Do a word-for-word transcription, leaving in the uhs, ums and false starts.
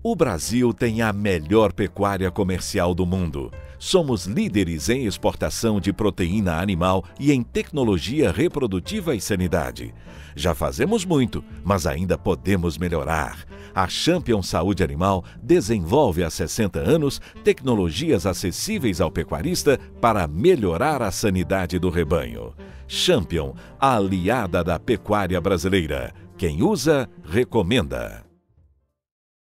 O Brasil tem a melhor pecuária comercial do mundo. Somos líderes em exportação de proteína animal e em tecnologia reprodutiva e sanidade. Já fazemos muito, mas ainda podemos melhorar. A Champion Saúde Animal desenvolve há sessenta anos tecnologias acessíveis ao pecuarista para melhorar a sanidade do rebanho. Champion, a aliada da pecuária brasileira. Quem usa, recomenda.